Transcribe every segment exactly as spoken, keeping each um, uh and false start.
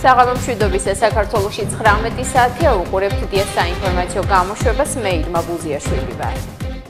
საღამო მშვიდობისა საქართველოში ცხრამეტი საათია უყურებთ დიას საინფორმაციო გამოშვებას მე ირმა ბუზიაშვილი ვარ.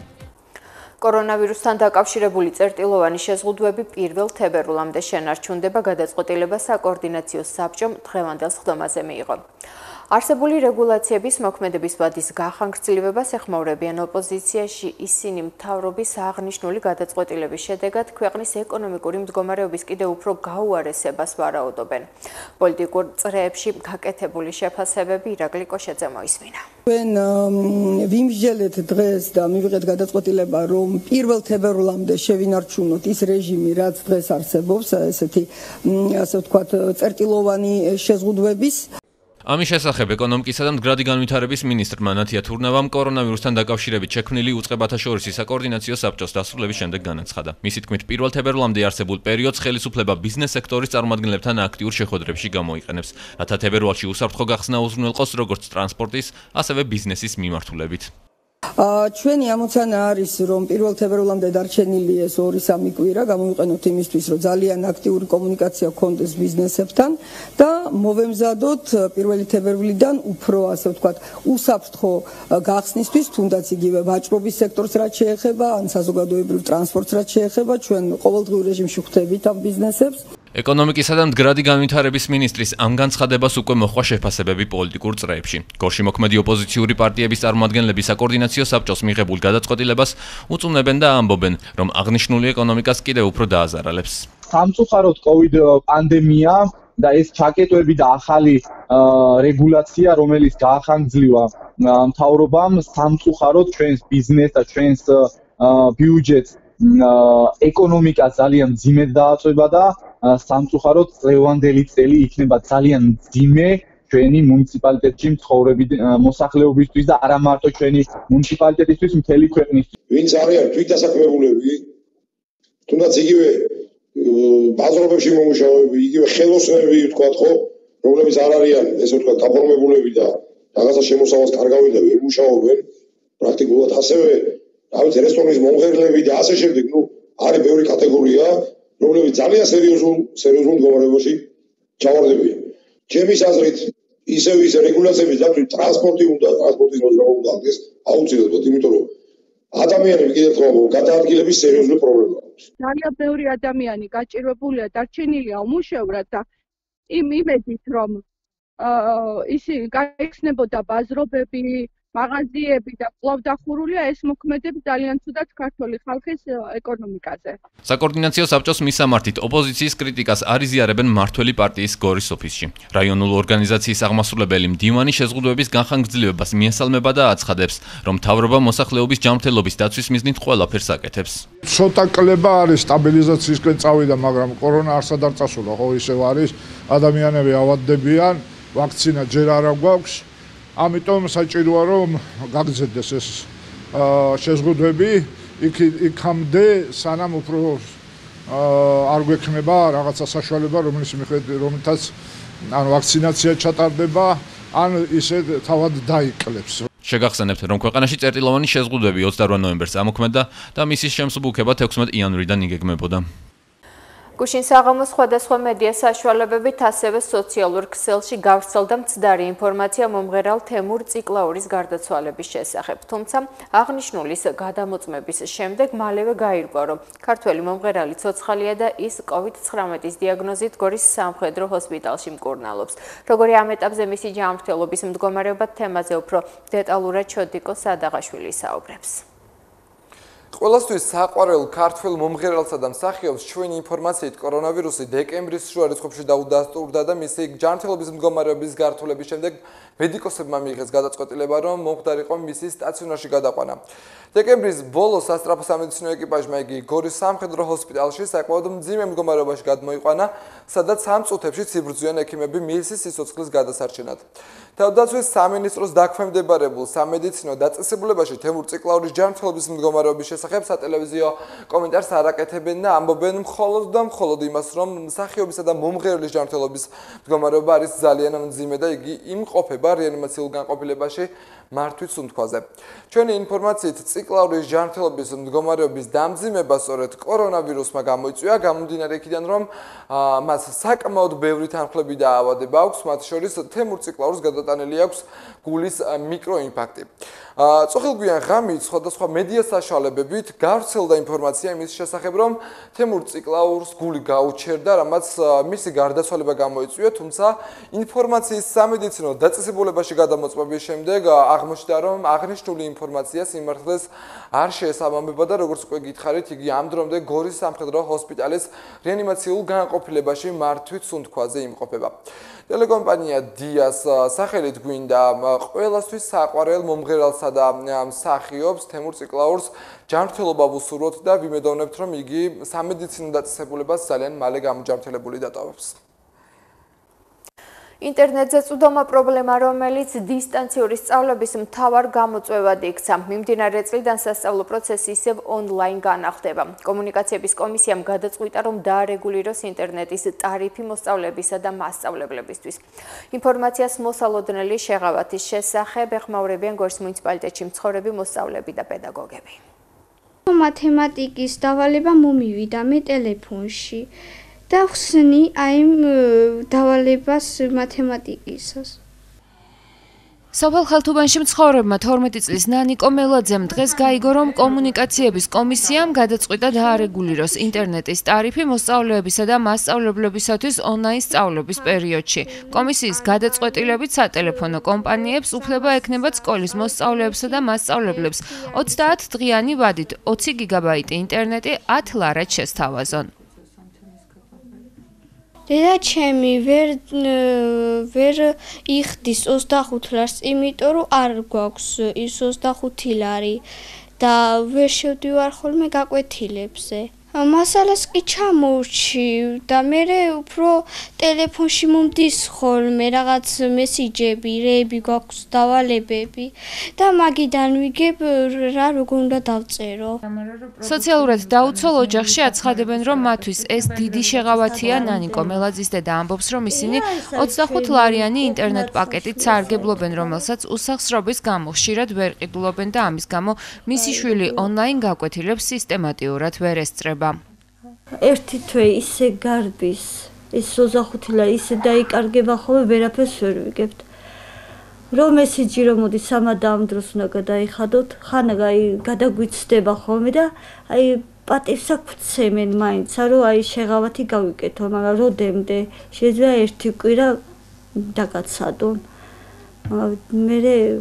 კორონავირუსთან დაკავშირებული წერტილოვანი შეზღუდვები პირველ თებერვლამდე შენარჩუნდება გადაწყვეტილება საკოორდინაციო საბჭომ დღევანდელ სხდომაზე მიიღო. არსებული რეგულაციების მოქმედების ვადის გახანგრძლივებას ეხმაურებიან ოპოზიციაში ისინი მთავრობის აღნიშნული გადაწყვეტილების შედეგად ქვეყნის ეკონომიკური მდგომარეობის კიდევ უფრო გაუარესებას ვარაუდობენ. პოლიტიკურ წრეებში გაკეთებული შეფასებები ირაკლი კოშეძე მოისმინა. ჩვენ ვიმსჯელეთ დღეს და მივიღეთ გადაწყვეტილება, რომ პირველ თებერვლამდე შევინარჩუნოთ ის რეჟიმი, რაც დღეს არსებობს, ესეთი ასე ვთქვათ, წერტილოვანი შეზღუდვების. ამის შესახებ ეკონომიკისა და მდგრადი განვითარების მინისტრმა ნათია თურნავამ კორონავირუსთან დაკავშირებით შექმნილი უწყებათა შორისი საკოორდინაციო საბჭოს დასრულების შემდეგ განაცხადა. მისი თქმით, პირველ თებერვლამდე არსებულ პერიოდს ხელისუფლება ბიზნეს სექტორის წარმომადგენლებთან აქტიურ შეხვედრებში გამოიყენებს, რათა თებერვალში უსაფრთხო გახსნა უზრუნველყოს როგორც ტრანსპორტის, ასევე ბიზნესის მიმართულებით. ჩვენი ამოცანა არის, რომ პირველ თებერვლამდე დარჩენილი ეს ორი სამი კვირა გამოვიყენოთ იმისთვის, რომ ძალიან აქტიური კომუნიკაცია გქონდეს ბიზნესებთან და მოვემზადოთ პირველი თებერვლიდან უფრო, ასე ვთქვათ, უსაფრთხო გახსნისთვის, თუნდაც იგივე ვაჭრობის სექტორს რაც შეეხება, ან საზოგადოებრივ ტრანსპორტს რაც შეეხება, ჩვენ ყოველდღიურ რეჟიმში ხვდებით ამ ბიზნესებს. ეკონომიკისა და მდგრადი განვითარების მინისტრის ამ განცხადებას უკვე მოჰყვა შეფასებები პოლიტიკურ წრეებში. გორში მოქმედი ოპოზიციური პარტიების წარმომადგენლები საკოორდინაციო საბჭოს მიღებულ გადაწყვეტილებას უწუნებენ და ამბობენ, რომ აღნიშნული ეკონომიკას კიდევ უფრო დააზარალებს. სამწუხაროდ კოვიდ პანდემია და ეს ჩაკეტვები და ახალი რეგულაცია, რომელიც გაახანგრძლივა მთავრობამ, სამწუხაროდ ჩვენს ბიზნესს და ჩვენს ბიუჯეტს ეკონომიკას ძალიან მძიმედ დააწვევა და სამწუხაროდ წლევანდელი წელი იქნება ძალიან მძიმე ჩვენი მუნიციპალიტეტში მცხოვრები მოსახლეობისთვის და არა მარტო ჩვენი მუნიციპალიტეტისთვის, მთელი ქვეყნისთვის. ვინც არიან თვითდასაქმებულები, თუნდაც იგივე ბაზრობებში მომუშავეები, იგივე ხელოსნები, ვთქვათ ხო, რომლებიც არ არიან, ესე ვთქვათ, გაფორმებულები და რაღაცა შემოსავალს კარგავენ და ვერ მუშაობენ, პრაქტიკულად ასევე რავით რესტორნის მომღერლები და ასე შემდეგ, ნუ არის ბევრი კატეგორია, რომლებიც ძალიან სერიოზულ სერიოზულ მდგომარეობაში ჩავარდებიან. ჩემის აზრით, ისევ ის რეგულაციების დაცვით ტრანსპორტი უნდა ტრანსპორტის მოძრაობა უნდა აღდეს აუცილებლად, იმიტომ რომ ადამიანები კიდევ ერთხელ გადაადგილების სერიოზული პრობლემა აქვს. ძალიან ბევრი ადამიანი გაჭირვებულია, დარჩენილია უმუშევრად და იმ იმედით, რომ ისინი გაიხსნებოდა ბაზრობები, მაღაზიები და კვლავ დახურულია, ეს მოქმედებს ძალიან ცუდად ქართული ხალხის ეკონომიკაზე. საკოორდინაციო საბჭოს მისამართით ოპოზიციის კრიტიკას არ იზიარებენ მმართველი პარტიის გორის ოფისში. რაიონულ ორგანიზაციის აღმასრულებელი მდივანი შეზღუდვების განხანგრძლივებას მიესალმება და აცხადებს, რომ მთავრობა მოსახლეობის ჯანმრთელობის დაცვის მიზნით ყველაფერს აკეთებს. ცოტა კლება არის სტაბილიზაციისკენ წავიდა, მაგრამ კორონა არსად არ წასულა, ხო ისევ არის, ადამიანები ავადდებიან, ვაქცინა ჯერ არ გვაქვს. ამიტომ საჭიროა რომ გაგრძელდეს ეს შეზღუდვები იქამდე, სანამ უფრო არ გვექნება რაღაცა საშუალება, რომლის მიხედვით რომელთაც ან ვაქცინაცია ჩატარდება, ან ისე თავად დაიკლებს. შეგახსენებთ, რომ ქვეყანაში წერტილოვანი შეზღუდვები ოცდაოთხ ნოემბერს ამოქმედა და მისი შემსუბუქება თექვსმეტ იანვრიდან იგეგმებოდა. გუშინ საღამოს სხვადასხვა მედია საშუალებებით ასევე სოციალურ ქსელში გავრცელდა მცდარი ინფორმაცია მომღერალ თემურ ციკლაურის გარდაცვალების შესახებ. თუმცა აღნიშნულის გადამოწმების შემდეგ მალევე გაირკვა, რომ ქართველი მომღერალი ცოცხალია და ის კოვიდ ცხრამეტის დიაგნოზით გორის სამხედრო ჰოსპიტალში მკურნალობს. როგორი ამ ეტაპზე მისი ჯანმრთელობის მდგომარეობა, თემაზე უფრო დეტალურად ჩოდიკო სადაღაშვილი საუბრებს. ყველასთვის საყვარელ ქართველ მომღერალსა და მსახიობს ჩვენი ინფორმაციით კორონავირუსი დეკემბრის შუა რიცხვებში დაუდასტურდა და მისი ჯანმრთელობის მდგომარეობის გართულების შემდეგ მედიკოსებმა მიიღეს გადაწყვეტილება, რომ მომხდარიყო მისი სტაციონარში გადაყვანა. დეკემბრის ბოლოს სასწრაფო სამედიცინო ეკიპაჟმა იგი გორის სამხედრო ჰოსპიტალში საკმაოდ მძიმე მდგომარეობაში გადმოიყვანა, სადაც სამ წუთებში ციბრძვიან ექიმები მილსის სიცოცხლის გადასარჩენად. თავდაცვის სამინისტროს დაქვემდებარებულ სამედიცინო დაწესებულებაში თემურ ციკლაურის ჯანმრთელობის მდგომარეობის შესახებ სატელევიზიო კომენტარს არ აკეთებენ და ამბობენ მხოლოდ და მხოლოდ იმას, რომ მსახიობისა და მომღერლის ჯანმრთელობის მდგომარეობა არის ძალიან მძიმე და იგი იმყოფება რეანიმაციულ განყოფილებაში მართვის სუნთქვაზე. ჩვენი ინფორმაციით ციკლაურის ჯანმრთელობის მდგომარეობის დამძიმება სწორედ კორონავირუსმა გამოიწვია, გამომდინარე იქიდან, რომ მას საკმაოდ ბევრი თანხლები და ავადება აქვს, მათ შორის თემურ ციკლაურს გადატანილი აქვს გულის მიკროინფარქტი. წოხილგვიან ღამით სხვადასხვა მედია საშუალებებით გავრცელდა ინფორმაცია იმის შესახებ, რომ თემურ ციკლაურს გული გაუჩერდა, რამაც მისი გარდაცვალება გამოიწვია, თუმცა ინფორმაციის სამედიცინო დაწესებულებაში გადამოწმების შემდეგ აღმოჩნდა, რომ აღნიშნული ინფორმაცია სიმართლეს არ შეესაბამება და როგორც უკვე გითხარით, იგი ამ დრომდე გორის სამხედრო ჰოსპიტალის რეანიმაციულ განყოფილებაში მართვით სუნთქვაზე იმყოფება. ტელეკომპანია დიას სახელით გვინდა ყველასთვის საყვარელ მომღერალსა და მსახიობს თემურ ციკლაურს ჯანმრთელობა ვუსურვოთ და ვიმედოვნებთ, რომ იგი სამედიცინო დაწესებულებას ძალიან მალე გამოჯანმრთელებული დატოვებს. ინტერნეტზე წვდომა პრობლემა, რომელიც დისტანციური სწავლების მთავარ გამოწვევად იქცა. მიმდინარე წლიდან სასწავლო პროცესი ისევ ონლაინ განახდება. კომუნიკაციების კომისიამ გადაწყვიტა, რომ დაარეგულიროს ინტერნეტის ტარიფი მოსწავლეებისა და მასწავლებლებისთვის. ინფორმაციას მოსალოდნელი შეღავათის შესახებ ეხმაურებიან გორის მუნიციპალიტეტში მცხოვრები მოსწავლეები და პედაგოგები. მათემატიკის დავალება მომივიდა მე ტელეფონში. და ხსნი აი დავალებას მათემატიკისას. სოფელ ხალთუბანში მცხოვრებმა თორმეტი წლის ნანიკო მელაძემ დღეს გაიგო, რომ კომუნიკაციების კომისიამ გადაწყვიტა დაარეგულიროს ინტერნეტის ტარიფი მოსწავლეებისა და მასწავლებლებისათვის ონლაინ სწავლების პერიოდში. კომისიის გადაწყვეტილებით სატელეფონო კომპანიებს უფლება ექნებათ სკოლის მოსწავლეებსა და მასწავლებლებს ოცდაათ დღიანი ვადით ოცი გიგაბაიტი ინტერნეტი ათ ლარად შესთავაზონ. დედა ჩემი ვერ ვერ იხდის ოცდახუთ ლარს, იმიტომ რომ არ გვაქვს ის ოცდახუთი ლარი და ვერ შევდივარ ხოლმე გაკვეთილებზე. მასალას კი ჩამორჩი და მე უფრო ტელეფონში მომდის ხოლმე რაღაც მესიჯები, რეები გვაქვს დავალებები და მაგიდან ვიგებ რა როგორ უნდა დავწერო. სოციალურად დაუცველ ოჯახში აცხადებენ, რომ მათთვის ეს დიდი შეღავათია. ნანიკო მელაძის დედა ამბობს, რომ ისინი ოცდახუთ ლარიანი ინტერნეტ პაკეტით სარგებლობენ, რომელსაც უსახსრობის გამო ხშირად ვერ ყიდულობენ და ამის გამო მისი შვილი ონლაინ გაკვეთილებს სისტემატიურად ვერ ესწრება. ერთი თვე ისე გარბის, ის ოცდახუთი ლარი ისე დაიკარგება ხოლმე ვერაფერს ვერ ვიგებთ. რომ მესიჯი რომ მოდის ამადა ამ დროს უნდა გადაიხადოთ, ხან აი გადაგვიცდება ხოლმე და აი პატივს აგვცემენ მაინცა, რომ აი შეღავათი გავიკეთო, მაგრამ როდემდე შეიძლება ერთი კვირა დაგაცადონ. მე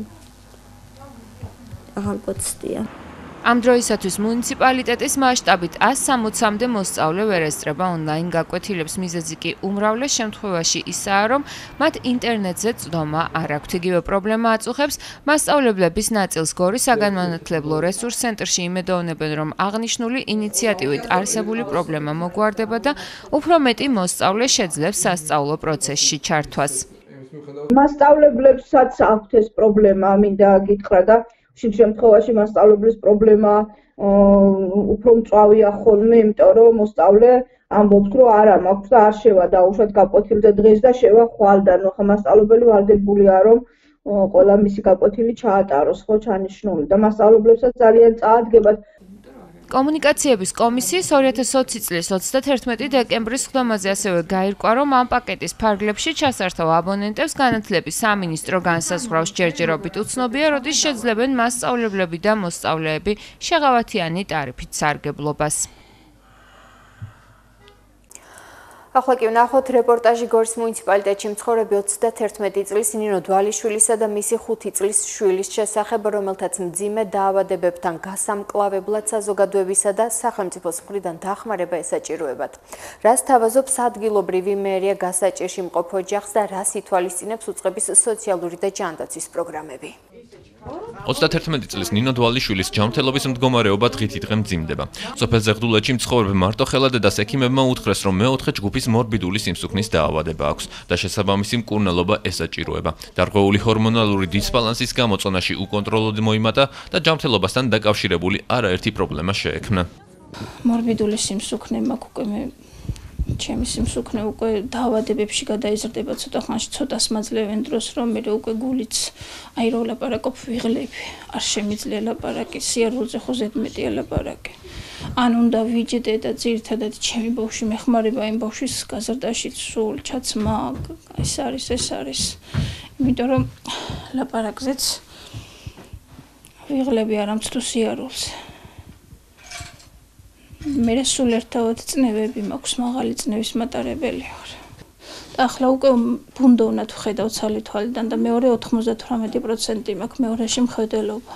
აღარ გოცდია. ამ დროისათვის მუნიციპალიტეტის მასშტაბით ას სამოცამდე მოსწავლე ვერ ესწრება ონლაინ გაკვეთილებს. მიზეზი კი უმრავლეს შემთხვევაში ისაა, რომ მათ ინტერნეტზე წვდომა არ აქვთ. იგივე პრობლემა აწუხებს მასწავლებლების ნაწილს. გორის საგანმანათლებლო რესურს ცენტრში იმედოვნებენ, რომ აღნიშნული ინიციატივით არსებული პრობლემა მოგვარდება და უფრო მეტი მოსწავლე შეძლებს სასწავლო პროცესში ჩართვას. მასწავლებლებსაც აქვთ ეს პრობლემა, მინდა გითხრა და შინ შემთხვევაში მასწავლებლის პრობლემა უფრო მწვავეა ხოლმე, იმიტომ რომ მოსწავლე ამბობს, რომ არა მაქვს და არ შევა დაუშვათ გაკვეთილზე დღეს და შევა ხვალდან. ხო მასწავლებელი ვალდებულია, რომ ყველა მისი გაკვეთილი ჩაატაროს, ხო ჩანიშნული და მასწავლებლებსაც ძალიან წაადგებათ. კომუნიკაციების კომისიის ორი ათას ოცი წლის ოცდათერთმეტი დეკემბრის ხდომაზე ასევე გაირკვა, რომ ამ პაკეტის ფარგლებში ჩასართავ აბონენტებს განათლების სამინისტრო განსაზღვრავს. ჯერჯერობით უცნობია, როდის შეძლებენ მასწავლებლები და მოსწავლეები შეღავათიანი ტარიფით სარგებლობას. ახლა კი ვნახოთ რეპორტაჟი გორის მუნიციპალიტეტში მცხოვრები ოცდათერთმეტი წლის ნინო დვალიშვილისა და მისი ხუთი წლის შვილის შესახებ, რომელთაც მძიმე დაავადებებთან გასამკლავებლად საზოგადოებისა და სახელმწიფოს მხრიდან დახმარება ესაჭიროებათ. რას თავაზობს ადგილობრივი მერია გასაჭირში მყოფ ოჯახს და რას ითვალისწინებს უწყების სოციალური და ჯანდაცვის პროგრამები. ოცდაათერთმეტი წლის ნინო დვალიშვილის ჯანმრთელობის მდგომარეობა დღითიდღე მძიმდება. სოფელ ზეღდულეთში მცხოვრებ მარტოხელა დედას ექიმებმა უთხრეს, რომ მეოთხე ჯგუფის მორბიდული სიმსუქნის დაავადება აქვს და შესაბამისი მკურნალობა ესაჭიროება. დარღვეული ჰორმონალური დისბალანსის გამო წონაში უკონტროლოდ მოიმატა და ჯანმრთელობასთან დაკავშირებული არაერთი პრობლემა შეექმნა. მორბიდული სიმსუქნე მაქვს უკვე მე ჩემი სიმსუქნე უკვე დაავადებებში გადაიზრდება ცოტა ხანში ცოტას მაძლევენ დროს რომ მე უკვე გულიც აი რო ლაპარაკობ ვიღლები არ შემიძლია ლაპარაკი სიარულზე ხო ზედმეტი ლაპარაკი ან უნდა ვიჯდე და ძირითადად ჩემი ბავშვი მეხმარება იმ ბავშვის გაზრდაში სულ ჩაცმა ეს არის ეს არის იმიტომ რომ ლაპარაკზეც ვიღლები არ ამცდო სიარულზე მე სულ ერთად წნევები მაქვს მაღალი წნევის მატარებელი ვარ. და ახლა უკვე ბუნდო უნდა ვხედავ ცალი თვალიდან და მეორე ოთხმოცდათვრამეტი პროცენტი მაქვს მეორეში მხედველობა.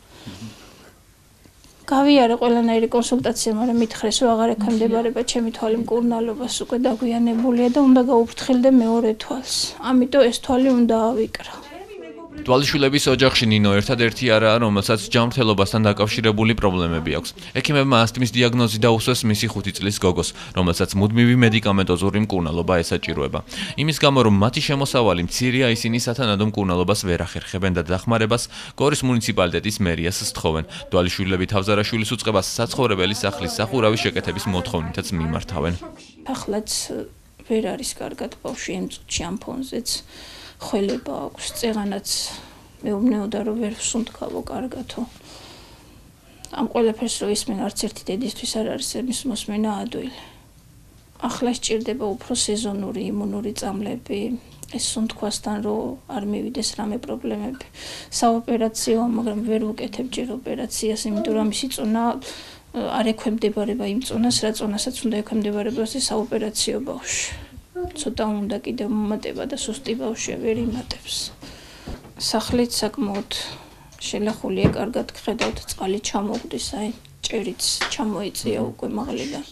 გავიარე ყველანაირი კონსულტაცია, მაგრამ მითხრეს რომ აღარ ექვემდებარება ჩემი თვალი მკურნალობას უკვე დაგვიანებულია და უნდა გავუფრთხილდე მეორე თვალს. ამიტომ ეს თვალი უნდა ავიკრა. დვალიშვილების ოჯახში ნინო ერთადერთი არაა, რომელსაც ჯანმრთელობასთან დაკავშირებული პრობლემები აქვს. ექიმებმა ასთმის დიაგნოზი დაუსვეს მისი ხუთი წლის გოგოს, რომელსაც მუდმივი მედიკამენტოზური მკურნალობა ესაჭიროება. იმის გამო, რომ მათი შემოსავალი მცირეა, ისინი სათანადო მკურნალობას ვერ ახერხებენ და დახმარებას გორის მუნიციპალიტეტის მერიას სთხოვენ. დვალიშვილები თავზარაშვილის უწყებას საცხოვრებელი სახლის სახურავის შეკეთების მოთხოვნითაც მიმართავენ. ახლაც ვერ არის კარგად ბავშვი იმ წუთში ამ ფონზეც. ხველება აქვს, წეღანაც მეუბნეოდა რომ ვერ ვსუნთქავო კარგათო. ამ ყველაფერს რო ისმენ არც ერთი დედისთვის არ არის εμის მოსმენა ადვილი. ახლა სჭირდება უფრო სეზონური იმუნური წამლები, ეს სუნთქვასთან რო არ მივიდეს რამე პრობლემები. საოპერაციო, მაგრამ ვერ ვუკეთებ ჯერ ოპერაციას, იმიტომ რომ მისი წონა არ ექვემდებარება იმ წონას, რა წონასაც უნდა ექვემდებარებოს ეს საოპერაციო ბავშვი. ცოტა უნდა კიდევ მომატება და სუსტი ბავშვია ვერ იმატებს. სახლით საკმაოდ შელახულია, კარგად გხედავთ, წყალი ჩამოგვდის, აი ჭერიც ჩამოიწია უკვე მაღლიდან.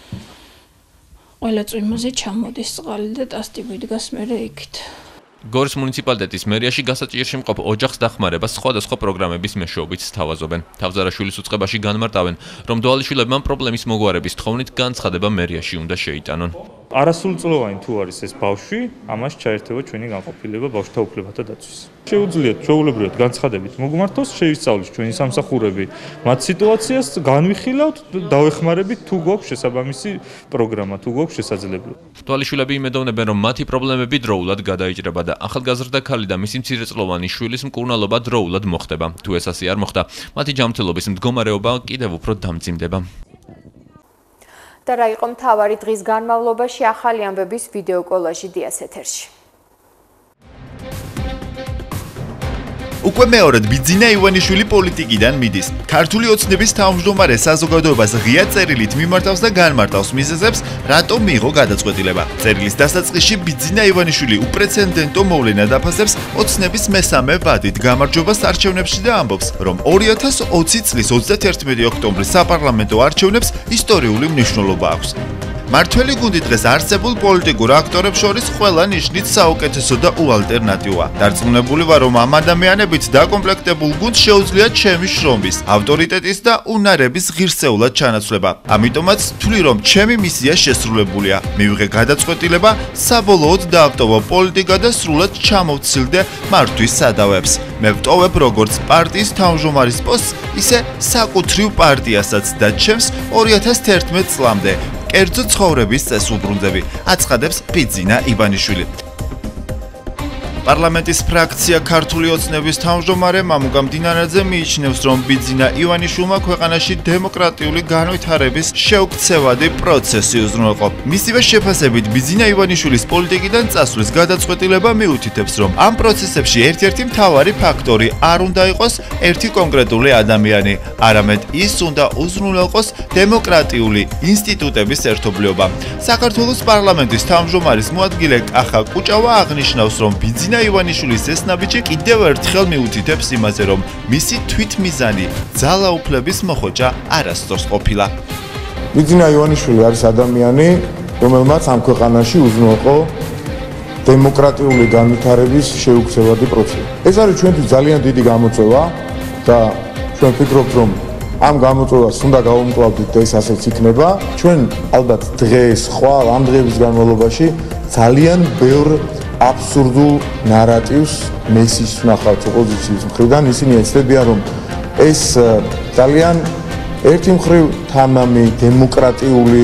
ყველა წვიმაზე ჩამოდის წყალი და ტასტი გვიდგას მერე იქით. გორის მუნიციპალიტეტის მერიაში გასაჭირში მყოფ ოჯახს დახმარებას სხვადასხვა პროგრამების მეშვეობით სთავაზობენ. თავზარაშვილის უწყებაში განმარტავენ, რომ დვალიშვილებმა პრობლემის მოგვარების თხოვნით განცხადება მერიაში უნდა შეიტანონ. არასრულწლოვანი თუ არის ეს ბავშვი, ამას ჩაერთება ჩვენი განყოფილება ბავშვთა უფლებათა დაცვის. შეუძლიათ ჩვეულებრივად განცხადებით მოგვმართოს, შეისწავლოს ჩვენი სამსახურები მათ სიტუაციას, განვიხილავთ, დავეხმარებით თუ გვაქვს შესაბამისი პროგრამა, თუ გვაქვს შესაძლებლობა. დვალიშვილები იმედოვნებენ, რომ მათი პრობლემები დროულად გადაიჭრება და ახალგაზრდა ქალი და მისი მცირეწლოვანი შვილის მკურნალობა დროულად მოხდება. თუ ეს ასე არ მოხდა, მათი ჯანმრთელობის მდგომარეობა კიდევ უფრო დამძიმდება. და რა იყო მთავარი დღის განმავლობაში ახალი ამბების ვიდეო კოლაჟი დიას ეთერში. უკვე მეორედ ბიძინა ივანიშვილი პოლიტიკიდან მიდის. ქართული ოცნების თავმჯდომარე საზოგადოებას ღია წერილით მიმართავს და განმარტავს მიზეზებს, რატომ მიიღო გადაწყვეტილება. წერილის დასაწყისში ბიძინა ივანიშვილი უპრეცედენტო მოვლენად აფასებს ოცნების მესამე ვადით გამარჯვებას არჩევნებში და ამბობს, რომ ორი ათას ოცი წლის ოცდაათერთმეტი ოქტომბრის საპარლამენტო არჩევნებს ისტორიული მნიშვნელობა აქვს. მართველი გუნდი დღეს არსებულ პოლიტიკურ აქტორებს შორის ყველა ნიშნით საუკეთესო და უალტერნატივა. დარწმუნებული ვარ, რომ ამ ადამიანებით დაკომპლექტებულ გუნდს შეუძლია ჩემი შრომის, ავტორიტეტის და უნარების ღირსეულად ჩანაცვლება. ამიტომაც ვთვლი, რომ ჩემი მისია შესრულებულია. მივიღე გადაწყვეტილება, საბოლოოდ დაავტოვა პოლიტიკა და სრულად ჩამოვცილდე მართვის სადავებს. მე ვტოვებ როგორც პარტიის თავმჯდომარის პოსტს, ისე საკუთრივ პარტიასაც და ჩემს ორი ათას თერთმეტ წლამდე. კერძო ცხოვრების წესუბრუნდები, აცხადებს ბიძინა ივანიშვილი. პარლამენტის ფრაქცია ქართული ოცნების თავმჯდომარე მამუკა მდინარაძე მიიჩნევს, რომ ბიძინა ივანიშვილმა ქვეყანაში დემოკრატიული განვითარების შეუქცევადი პროცესი უზრუნველყო. მისივე შეფასებით ბიძინა ივანიშვილის პოლიტიკიდან წასვლის გადაწყვეტილება მიუთითებს, რომ ამ პროცესებში ერთ-ერთი მთავარი ფაქტორი არ უნდა იყოს ერთი კონკრეტული ადამიანი, არამედ ის უნდა უზრუნველყოს დემოკრატიული ინსტიტუტების ერთობლიობა. საქართველოს პარლამენტის თავმჯდომარის მოადგილე კახა კუჭავა აღნიშნავს, რომ ბიძინა ივანიშვილის ეს ნაბიჯი კიდევ ერთხელ მიუთითებს იმაზე, რომ მისი თვითმიზანი ძალაუფლების მოხოჭა არასდროს ყოფილა. ბიძინა ივანიშვილი არის ადამიანი, რომელმაც ამ ქვეყანაში უზრუნველყო დემოკრატიული განვითარების შეუქცევადი პროცესი. ეს არის ჩვენთვის ძალიან დიდი გამოწვევა და ჩვენ ვფიქრობთ, რომ ამ გამოწვევას უნდა გავუმკლავდით და ეს ასეც იქნება. ჩვენ ალბათ დღეს, ხვალ ამ დღეების განმავლობაში ძალიან ბევრ აბსურდულ ნარატივს მესიჯს ვნახავთ ოპოზიციის მხრიდან. ისინი ეცდებიან, რომ ეს ძალიან ერთი მხრივ თამამი დემოკრატიული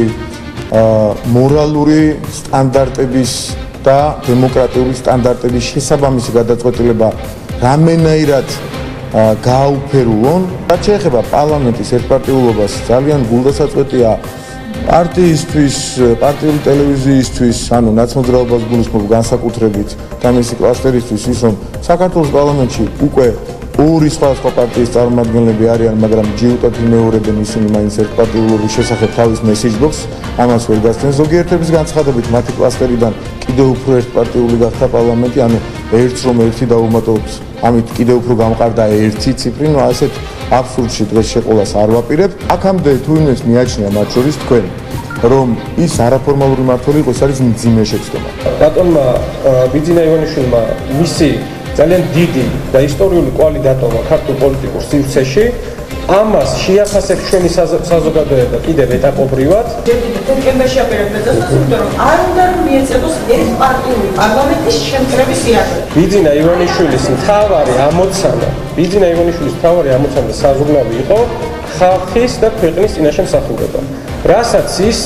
მორალური სტანდარტების და დემოკრატიული სტანდარტების შესაბამისი გადაწყვეტილება რამენაირად გააუფერულონ. რაც შეეხება პარლამენტის ერთპარტიულობას, ძალიან გულდასაწყვეტია პარტიისთვის, პარტიული ტელევიზიისთვის, ანუ ნაცმოძრაობას გულისხმობ განსაკუთრებით და მისი კლასტერისთვის ის, რომ საქართველოს პარლამენტში უკვე ორი სხვადასხვა პარტიის წარმომადგენლები არიან, მაგრამ ჯიუტად იმეორებენ ისინი მაინც ერთპარტიულობის შესახებ თავის მესიჯბოქს, ამას ვერ გასცენ. ზოგიერთების განცხადებით მათი კლასტერიდან კიდევ უფრო ერთპარტიული გახდა პარლამენტი, ანუ ერთს რომ ერთი დაუმატოთ, ამით კიდევ უფრო გამყარდა ერთი ციფრი, ну ასეთ აბსურდში დღეს შეყოლას არ ვაპირებ. აქამდე თუ იმეს მიაჩნია მათ შორის თქვენ, რომ ის არაფორმალური მმართველი იყო, ეს არის მძიმე შეცდომა. ბატონმა ბიძინა ივანიშვილმა მისი ძალიან დიდი და ისტორიული კვალი დატოვა ქართულ პოლიტიკურ სივრცეში. ამას შეახასებს ჩვენი საზოგადოება კიდევ ეტაპობრივად. დეკემბერში აპირებდა დასწრებას, იმიტომ რომ არ უნდა მიეწევოს ეს პარტიული პარლამენტის შემკრების იარაღი. ბიძინა ივანიშვილის მთავარი ამოცანა, ბიძინა ივანიშვილის მთავარი ამოცანა და საზრუნავი იყო ხალხის და ქვეყნის წინაშე მსახურება. რასაც ის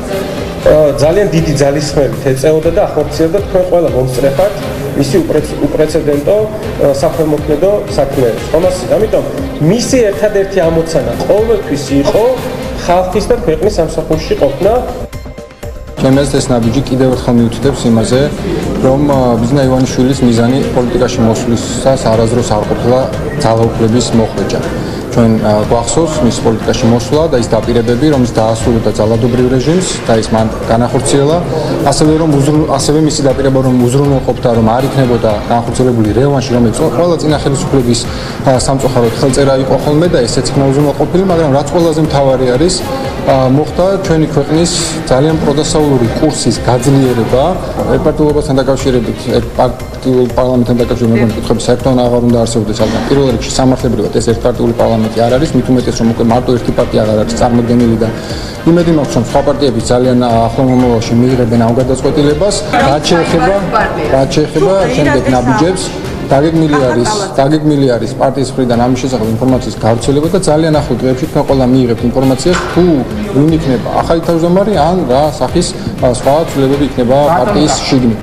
ძალიან დიდი ძალისხმევით ეწეოდა და ახორციელდა თქვენ ყველა მომსწრეფად მისი უპრეცედენტო სახელმოქმედო საქმეებს. ამიტომ მისი ერთადერთი ამოცანა ყოველთვის იყო ხალხის და ქვეყნის სამსახურში ყოფნა. ჩემს ეს ნაბიჯი კიდევ ერთხელ მიუთითებს იმაზე, რომ ბიძინა ივანიშვილის მიზანი პოლიტიკაში მოსვლისას არასდროს არ ყოფილა ძალაუფლების მოხვეჭა. ჩვენ გვახსოვს მის პოლიტიკაში მოსვლა და ის დაპირებები, რომ ის დაასრულებდა ძალადობრივ რეჟიმს და ის მან განახორციელა, ასევე რომ ასევე მისი დაპირება, რომ უზრუნველყოფდა, რომ არ იქნებოდა განახორციელებული რევანში, რომელიც ყველა წინა ხელისუფლების სამწუხაროდ ხელწერა იყო ხოლმე და ესეც იქნა უზრუნველყოფილი, მაგრამ რაც ყველაზე მთავარი არის, მოხდა ჩვენი ქვეყნის ძალიან პროდასავლური კურსის გაძლიერება ერთპარტიულობასთან დაკავშირებით, ერთპარტიულ პარლამენტთან დაკავშირებით მეკითხები საერთოდ აღარ უნდა არსებობდეს, მაგრამ პირველ რიგში სამართლებრივად ეს ერთპარტიული პარლამენტი არ არის, მით უმეტეს რომ უკვე მარტო ერთი პარტია აღარ არის წარმოდგენილი და იმედი მაქვს რომ სხვა პარტიები ძალიან ახლო მომავალში მიიღებენ ამ გადაწყვეტილებას. რაც შეეხება რაც შეეხება შემდეგ ნაბიჯებს, დაგეგმილი არის დაგეგმილი არის პარტიის მხრიდან ამის შესახებ ინფორმაციის გავრცელება და ძალიან ახლო დღეებში თქვენ ყველა მიიღებთ ინფორმაციას, თუ ვინ იქნება ახალი თავმჯდომარე ან რა სახის სხვა ცვლილებები იქნება პარტიის შიგნით.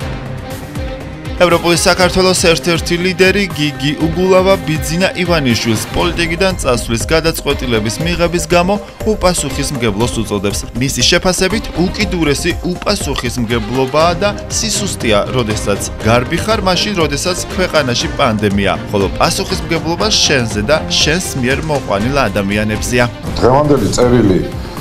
ევროპული საქართველოს ერთ-ერთი ლიდერი გიგი უგულავა ბიძინა ივანიშვილს პოლიტიკიდან წასვლის გადაწყვეტილების მიღების გამო უპასუხისმგებლოს უწოდებს. მისი შეფასებით უკიდურესი უპასუხისმგებლობაა და სისუსტეა, როდესაც გარბი ხარ მაშინ, როდესაც ქვეყანაში პანდემია, ხოლო პასუხისმგებლობა შენზე და შენს მიერ მოყვანილ ადამიანებზეა. დღევანდელი წერილი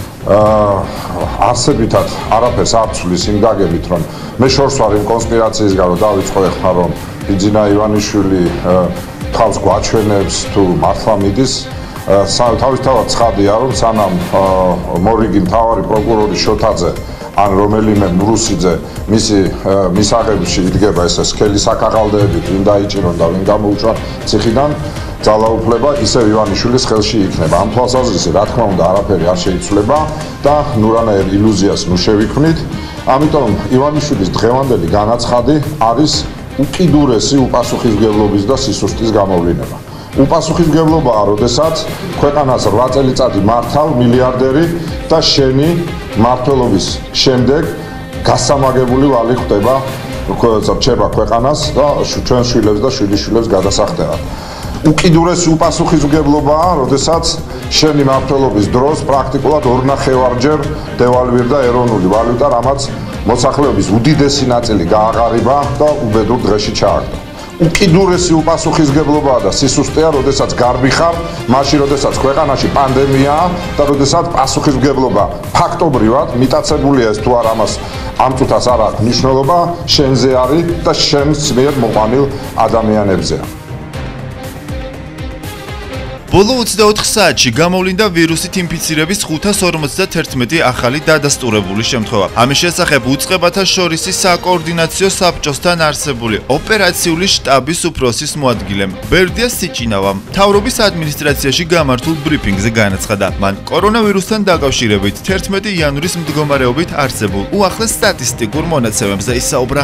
არსებითად არაფერს არ ცვლის იმ გაგებით, რომ მე შორს ვარ იმ კონსპირაციისგან, რომ დავიწყო ეხლა, რომ ბიძინა ივანიშვილი თავს გვაჩვენებს თუ მართლა მიდის. თავისთავად ცხადია, რომ სანამ მორიგი მთავარი პროკურორი შოთაძე ან რომელიმე მრუსიძე მისი მისაღებში იდგება ეს სქელი საკაღალდეებით, ვინ დაიჭირონ და ვინ გამოუჭვა ციხიდან, ძალაუფლება ისევ ივანიშვილის ხელში იქნება. ამ თვალსაზრისით, რა თქმა უნდა, არაფერი არ შეიცვლება და ნურანაირ ილუზიას ნუ შევიქმნით. ამიტომ ივანიშვილის დღევანდელი განაცხადი არის უკიდურესი უპასუხისმგებლობის და სისუსტის გამოვლინება. უპასუხისმგებლობაა, როდესაც ქვეყანას რვა წელიწადი მართავ მილიარდერი და შენი მმართველობის შემდეგ გასამაგებული ვალი ხდება, რჩება ქვეყანას და ჩვენ შვილებს და შვილიშვილებს გადასახდერად. უკიდურესი უპასუხისმგებლობაა, როდესაც შენი მმართველობის დროს პრაქტიკულად ორნახევარჯერ დევალვირდა ეროვნული ვალუტა, რამაც მოსახლეობის უდიდესი ნაწილი გააყარიბა და უბედურ დღეში ჩააგდო. უკიდურესი უპასუხისმგებლობაა და სისუსტეა, როდესაც გარბი ხარ, მაშინ როდესაც ქვეყანაში პანდემიაა და როდესაც პასუხისმგებლობა ფაქტობრივად მიტაცებულია ეს თუ არა ამას ამ წუთას არ აქვს მნიშვნელობა, შენზე არის და შენს მიერ მოყვანილ ადამიანებზეა. ბოლო ოცდაოთხ საათში გამოვლინდა ვირუსით ინფიცირების ხუთას ორმოცდაათერთმეტი ახალი დადასტურებული შემთხვევა. ამის შესახებ უწყებათა შორისი საკოორდინაციო საბჭოსთან არსებული ოპერაციული შტაბის უფროსის მოადგილემ ბერდია სიჭინავამ მთავრობის ადმინისტრაციაში გამართულ ბრიფინგზე განაცხადა. მან კორონავირუსთან დაკავშირებით თერთმეტი იანვრის მდგომარეობით არსებულ უახლეს სტატისტიკურ მონაცემებზე ისაუბრა.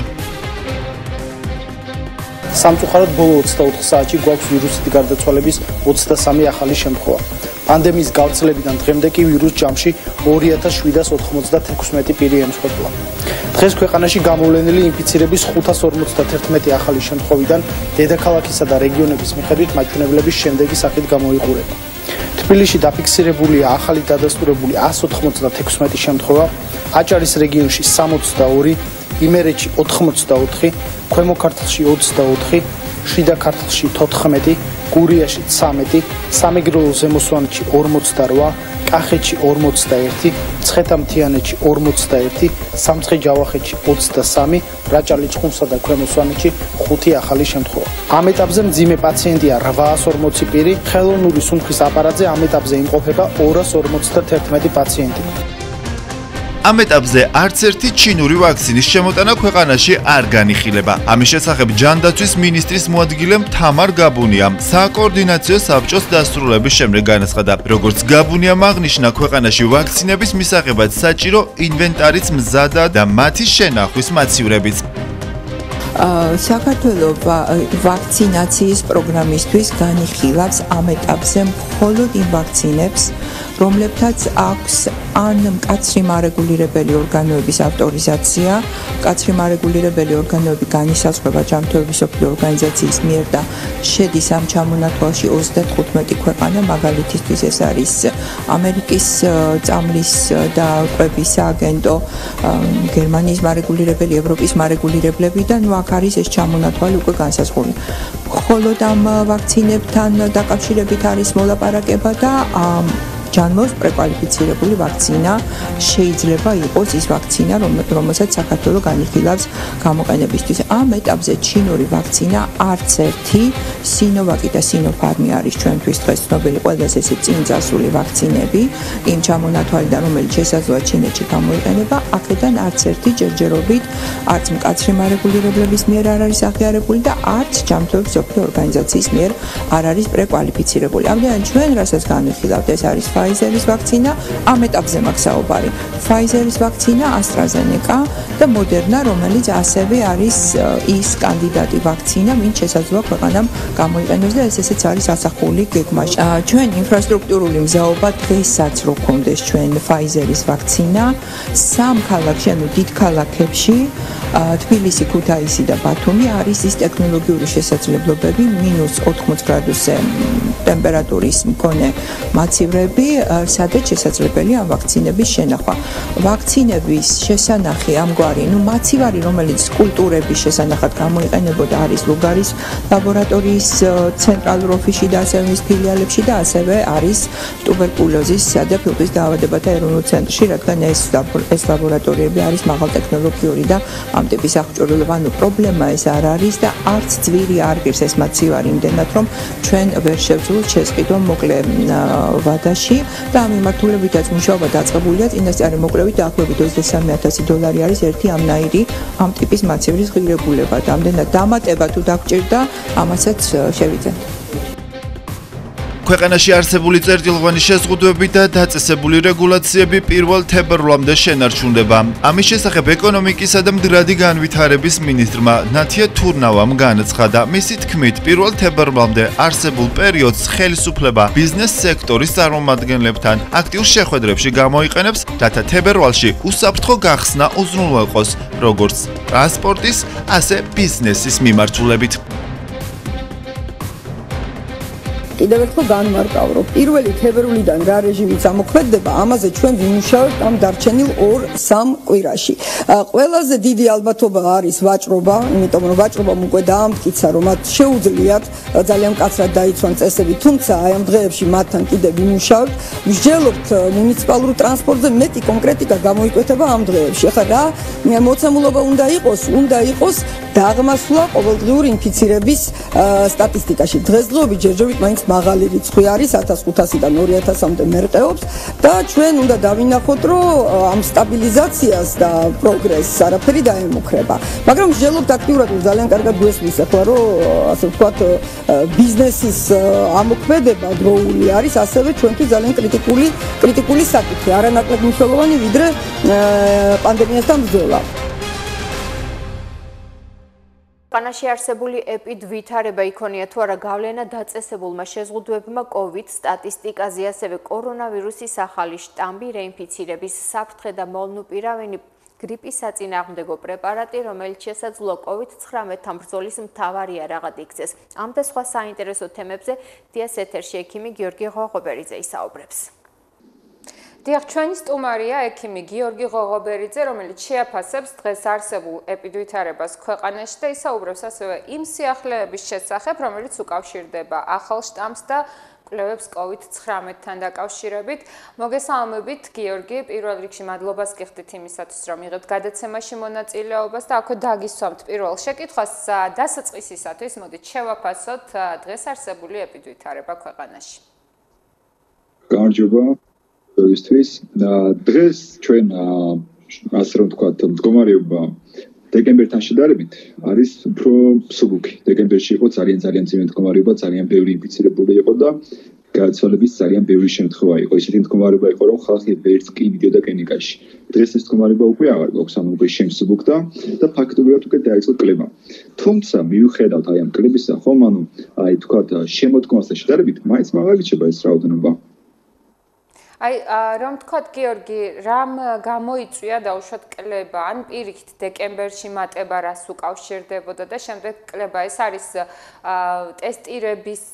სამწუხაროდ ბოლო ოცდაოთხ საათში გვაქვს ვირუსით გარდაცვალების ოცდასამი ახალი შემთხვევა. პანდემიის გავრცელებიდან დღემდე კი ვირუს ჯამში ორი ათას შვიდას ოთხმოცდათექვსმეტი პირი ემსხვერპლა. დღეს ქვეყანაში გამოვლენილი ინფიცირების ხუთას ორმოცდაათერთმეტი ახალი შემთხვევიდან დედაქალაქისა და რეგიონების მიხედვით მაჩვენებლების შემდეგი სახით გამოიყურება. თბილისში დაფიქსირებულია ახალი დადასტურებული ასს ოთხმოცდათექვსმეტი შემთხვევა, აჭარის რეგიონში სამოცდაორი, იმერეთში ოთხმოცდაოთხი, ქვემო ქართლში ოცდაოთხი, შიდა ქართლში თოთხმეტი, გურიაში ცამეტი, სამეგრელო ზემო სვანეთში ორმოცდარვა, კახეთში ორმოცდაერთი, მცხეთა-მთიანეთში ორმოცდაერთი, სამცხე-ჯავახეთში ოცდასამი, რაჭა-ლეჩხუმსა და ქვემო სვანეთში ხუთი ახალი შემთხვევა. ამ ეტაპზე მძიმე პაციენტია რვაას ორმოცი პირი, ხელოვნური სუნთქვის აპარატზე ამ ეტაპზე იმყოფება ორას ორმოცდათერთმეტი პაციენტი. ამ ეტაპზე არც ერთი ჩინური ვაქცინის შემოტანა ქვეყანაში არ განიხილება. ამის შესახებ ჯანდაცვის მინისტრის მოადგილემ თამარ გაბუნიამ საკოორდინაციო საბჭოს დასრულების შემდეგ განაცხადა. როგორც გაბუნიამ აღნიშნა, ქვეყანაში ვაქცინების მისაღებად საჭირო ინვენტარიც მზადაა და მათი შენახვის მაცივრებიც. საქართველოს ვაქცინაციის პროგრამისთვის განიხილავს ამ ეტაპზე მხოლოდ იმ ვაქცინებს, რომლებთაც აქვს ან მკაცრი მარეგულირებელი ორგანოების ავტორიზაცია, მკაცრი მარეგულირებელი ორგანოები განისაზღვრება ჯანმრთელობის მსოფლიო ორგანიზაციის მიერ და შედის ამ ჩამონათვალში ოცდათხუთმეტი ქვეყანა, მაგალითისთვის ეს არის ამერიკის წამლის და კვების სააგენტო, გერმანიის მარეგულირებელი, ევროპის მარეგულირებლები და ნუ აქ არის ეს ჩამონათვალი უკვე განსაზღვრული. მხოლოდ ამ ვაქცინებთან დაკავშირებით არის მოლაპარაკება და ჯანმრთელობის პრეკვალიფიცირებული ვაქცინა შეიძლება იყოს ის ვაქცინა, რომელსაც საქართველოს განიხილავს გამოყენებისთვის. ამ ეტაპზე ჩინური ვაქცინა არც ერთი, სინოვაკი და სინოფარმი არის ჩვენთვის დღეს ცნობილი ყველაზე ესე წინწასული ვაქცინები, იმ ჩამონათვალიდან, რომელიც შესაძლოა ჩინეთში გამოიყენება, აქედან არც ერთი ჯერჯერობით არც მკაცრი მარეგულირებლების მიერ არ არის აღიარებული და არც ჯანმრთელობის მსოფლიო ორგანიზაციის მიერ არ არის პრეკვალიფიცირებული. ამდენად ჩვენ რასაც განვიხილავთ, ეს არის Pfizer-ის ვაქცინა, ამ ეტაპზე მაქვს საუბარი. Pfizer-ის ვაქცინა, AstraZeneca და Moderna, რომელიც ასევე არის ის კანდიდატი ვაქცინა, ვინც შესაძლოა ქვეყანამ გამოიყენოს და ეს ესეც არის ასახული გეგმაში. ჩვენ ინფრასტრუქტურული მზაობა დღესაც რო გქონდეს ჩვენ Pfizer-ის ვაქცინა, სამ ქალაქში, ანუ დიდ ქალაქებში, თბილისი, ქუთაისი და ბათუმი არის ის ტექნოლოგიური შესაძლებლობები, მინუს ოთხმოც გრადუსზე ტემპერატურის მქონე მაცივრები, სადაც შესაძლებელია ამ ვაქცინების შენახვა. ვაქცინების შესანახი ამგვარი, ну მაცივარი, რომელიც კულტურების შესანახად გამოიყენებოდა, არის ლუგარის ლაბორატორიის ცენტრალურ ოფისში და ასევე მის ფილიალებში და ასევე არის ტუბერკულოზის და ფილტვის დაავადებათა ეროვნულ ცენტრში, რადგან ეს ეს ლაბორატორიები არის მაღალტექნოლოგიური და ამ ტიპის აღჭურვილობა, ну პრობლემა ეს არ არის და არც ძვირი არ ღირს ეს მაცივარი იმდენად, რომ ჩვენ ვერ შევძლოთ შესყიდვა მოკლე ვადაში და ამ მიმართულებითაც მუშაობა დაწყებულია. წინასწარი მოკვლევით დაახლოებით ოცდასამი ათასი დოლარი არის ერთი ამნაირი ამ ტიპის მაცივრის ღირებულება და ამდენად დამატება თუ დაგჭირდა, ამასაც შევიძენთ. ქვეყანაში არსებული წერტილოვანი შეზღუდვები და დაწესებული რეგულაციები პირველ თებერვლამდე შენარჩუნდება. ამის შესახებ ეკონომიკისა და მდგრადი განვითარების მინისტრმა ნათია თურნავამ განაცხადა. მისი თქმით, პირველ თებერვლამდე არსებულ პერიოდს ხელისუფლება ბიზნეს სექტორის წარმომადგენლებთან აქტიურ შეხვედრებში გამოიყენებს, რათა თებერვალში უსაფრთხო გახსნა უზრუნველყოს, როგორც ტრანსპორტის, ასე ბიზნესის მიმართულებით. კიდევ ერთხელ განმარტავ, რომ პირველი თებერვლიდან რა რეჟიმით ამოქმედდება, ამაზე ჩვენ ვიმუშავებთ ამ დარჩენილ ორ-სამ კვირაში. ყველაზე დიდი ალბათობა არის ვაჭრობა, იმიტომ რომ ვაჭრობამ უკვე დაამტკიცა, რომ მათ შეუძლიათ ძალიან მკაცრად დაიცვან წესები, თუმცა აი ამ დღეებში მათთან კიდევ ვიმუშავებთ. ვსჯელობთ მუნიციპალურ ტრანსპორტზე მეტი კონკრეტიკა გამოიკვეთება ამ დღეებში. ახლა რა მოცემულობა უნდა იყოს? უნდა იყოს დაღმასვლა ყოველდღიური ინფიცირების სტატისტიკაში. დღესდღეობით ჯერჯერობით მაინც მაღალი რიცხვი არის ათას ხუთასიდან ორი ათასამდე მერყეობს და ჩვენ უნდა დავინახოთ, რომ ამ სტაბილიზაციას და პროგრესს არაფერი დაემუქრება. მაგრამ ვსჯელობთ აქტიურად, ძალიან კარგად გვესმის ახლა, რომ ასე ვთქვათ, ბიზნესის ამოქმედება დროული არის, ასევე ჩვენთვის ძალიან კრიტიკული კრიტიკული საკითხი, არანაკლებ მნიშვნელოვანი ვიდრე პანდემიასთან ბრძოლა. ყანაში არსებული ეპიდვითარება იქონია თუ არა გავლენა დაწესებულმა შეზღუდვებმა COVID სტატისტიკაზე, ასევე კორონავირუსის ახალი შტამბი, რეინფიცირების საფრთხე და molnupiravini გრიპის საწინააღმდეგო პრეპარატი, რომელიც შესაძლოა COVID ცხრამეტთან ბრძოლის მთავარი არაღად იქცეს. ამ და სხვა საინტერესო თემებზე დიას ეთერში ექიმი გიორგი ღოღობერიძე ისაუბრებს. დიახ, ჩვენი სტუმარია ექიმი გიორგი ღოღობერიძე, რომელიც შეაფასებს დღეს არსებულ ეპიდვითარებას ქვეყანაში და ისაუბრებს ასევე იმ სიახლეების შესახებ, რომელიც უკავშირდება ახალ შტამს და კვლევებს COVID ცხრამეტთან დაკავშირებით. მოგესალმებით, გიორგი, პირველ რიგში მადლობას გიხდით იმისათვის, რომ იღებთ გადაცემაში მონაწილეობას და აქვე დაგისვამთ პირველ შეკითხვას დასაწყისისათვის. მოდით შევაფასოთ დღეს არსებული ეპიდვითარება ქვეყანაში. გამარჯობა. ისთვის დღეს ჩვენ ასე რომ ვთქვათ მდგომარეობა დეკემბერთან შედარებით არის უფრო მსუბუქი. დეკემბერში იყო ძალიან ძალიან ძიმე მდგომარეობა, ძალიან ბევრი ინფიცირებული იყო და გარდაცვალების ძალიან ბევრი შემთხვევა იყო. ისეთი მდგომარეობა იყო, რომ ხალხი ვერც კი მიდიოდა კლინიკაში. დღეს ეს მდგომარეობა უკვე აღარ გვაქვს, ანუ უკვე შემსუბუქდა და ფაქტობრივად უკვე დაიწყო კლება. თუმცა მიუხედავად აი ამ კლებისა, ხომ ანუ აი ვთქვათ შემოდგომასთან შედარებით, მაინც მაგალითება ეს რაოდენობა. აი, რომ თქვათ გიორგი, რამ გამოიწვია დაუშვათ კლება, ან პირიქით დეკემბერში მატება რას უკავშირდებოდა და შემდეგ კლება, ეს არის ტესტირების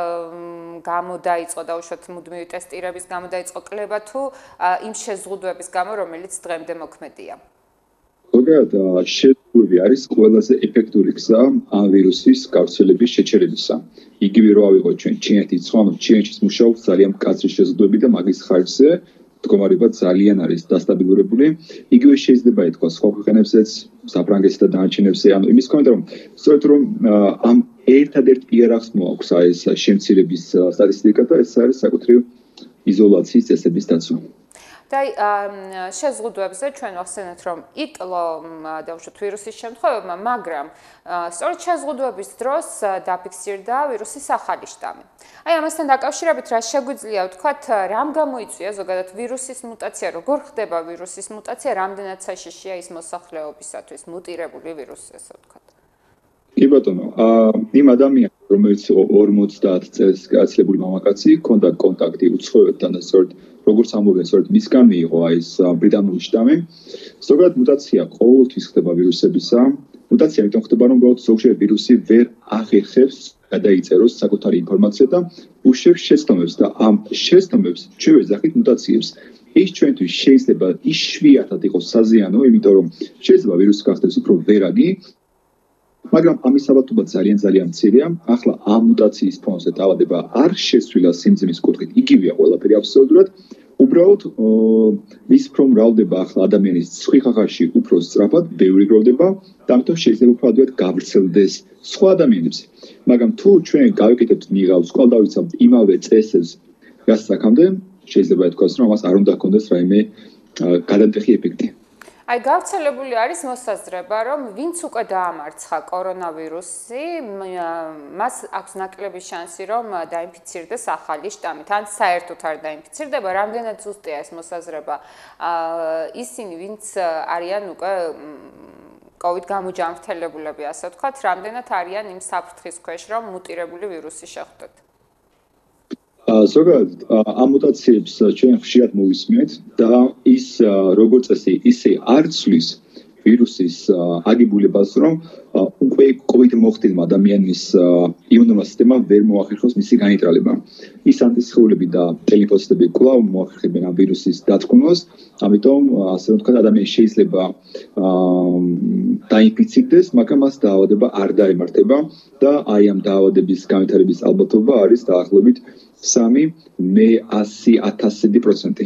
გამო დაიწყო, დაუშვათ მუდმივი ტესტირების გამო დაიწყო კლება თუ იმ შეზღუდვების გამო, რომელიც დღემდე მოქმედია? ზოგადად შეზღუდვები არის ყველაზე ეფექტური გზა ამ ვირუსის გავრცელების შეჩერებისა. იგივე რო ავიღოთ ჩვენ ჩინეთის ცხონო, ჩინეთის მუშაობს ძალიან მკაცრი შეზღუდვები და მაგის ხარჯზე მდგომარეობა ძალიან არის დასტაბილურებული. იგივე შეიძლება ითქვას სხვა ქვეყნებზეც, საფრანგეთსა და დანარჩენებზე, ანუ იმის კონტექსტში, რომ სწორედ რომ ამ ერთადერთ იარაღს მოაქვს აი ეს შემცირების სტატისტიკა და ეს არის საკუთრივ იზოლაციის წესების დაცვა. და შეზღუდვებზე ჩვენ ვახსენეთ, რომ იკლო დაუშვათ ვირუსის შემთხვევებმა, მაგრამ სწორედ შეზღუდვების დროს დაფიქსირდა ვირუსის ახალი შტამი. აი ამასთან დაკავშირებით რა შეგვიძლია ვთქვათ, რამ გამოიწვია ზოგადად ვირუსის მუტაცია, როგორ ხდება ვირუსის მუტაცია, რამდენად საშიშია ის მოსახლეობისათვის მუტირებული ვირუსი, ასე ვთქვათ. კი ბატონო, იმ ადამიანს, რომელიც ორმოცდაათ წელს გაცილებული მამაკაცი, ჰქონდა კონტაქტი უცხოეთთან და სწორედ როგორც ამბობენ, სწორედ მისგან მიიღო აი ეს ბრიტანული შტამი. ზოგადად მუტაცია ყოველთვის ხდება ვირუსებისა. მუტაცია იმიტომ ხდება, რომ უბრალოდ ზოგჯერ ვირუსი ვერ აღეხებს გადაიწეროს საკუთარი ინფორმაცია და უშევს შეცდომებს და ამ შეცდომებს ჩვენ ვეძახით მუტაციებს. ის ჩვენთვის შეიძლება იშვიათად იყოს საზიანო, იმიტომ რომ შეიძლება ვირუსი გახდეს უფრო ვერაგი, მაგრამ ამის ალბათობა ძალიან ძალიან მცირეა. ახლა ამ მუტაციის ფონზე დაავადება არ შესწვილა სიმძიმის კუთხით, იგივეა ყველაფერი აბსოლუტურად. უბრალოდ ის რომ მრავლდება ახლა ადამიანის ცხვირხახაში უფრო სწრაფად, ბევრი გროვდება და ამიტომ შეიძლება უფრო ადვილად გავრცელდეს სხვა ადამიანებზე. მაგრამ თუ ჩვენ გავიკეთებთ მიღავს, კვალ დავიცავთ იმავე წესებს გასაკამდე, შეიძლება ითქვას, რომ ამას არ უნდა ჰქონდეს რაიმე გადამტეხი ეფექტი. აი გავრცელებული არის მოსაზრება, რომ ვინც უკვე დაამარცხა კორონავირუსი, მას აქვს ნაკლები შანსი, რომ დაინფიცირდეს ახალი შტამით. ან საერთოდ არ დაინფიცირდება, რამდენად ზუსტია ეს მოსაზრება. ისინი, ვინც არიან უკვე COVID გამოჯანმრთელებულები, ასე ვთქვათ, რამდენად არიან იმ საფრთხის ქვეშ, რომ მუტირებული ვირუსი შეხვდეთ. ზოგადად ამ მუტაციებს ჩვენ ხშირად მოვისმენთ და ის როგორც წესი ისე არ ცვლის ვირუსის აგებულებას, რომ უკვე COVID მოხდენილ ადამიანის იმუნური სისტემა ვერ მოახერხოს მისი განიტრალება. ის ანტისხეულები და ტელიფოსტები კვლავ მოახერხებენ ამ ვირუსის დათქმას, ამიტომ ასე ვთქვათ, ადამიანი შეიძლება დაინფიცირდეს, მაგრამ მას დაავადება არ დაემართება და აი ამ დაავადების განვითარების ალბათობა არის დაახლოებით სამი მე ასი ათასედი პროცენტი.